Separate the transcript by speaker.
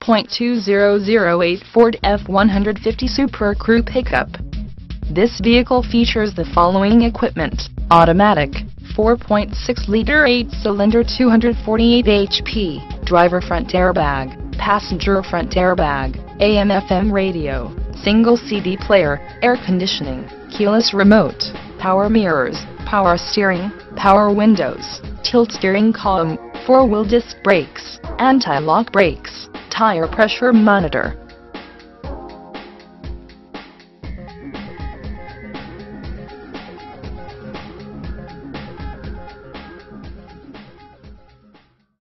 Speaker 1: 1.2008 Ford F-150 SuperCrew pickup. This vehicle features the following equipment: automatic, 4.6-liter 8-cylinder 248 HP, driver front airbag, passenger front airbag, AM/FM radio, single CD player, air conditioning, keyless remote, power mirrors, power steering, power windows, tilt steering column, 4-wheel disc brakes, anti-lock brakes, tire pressure monitor,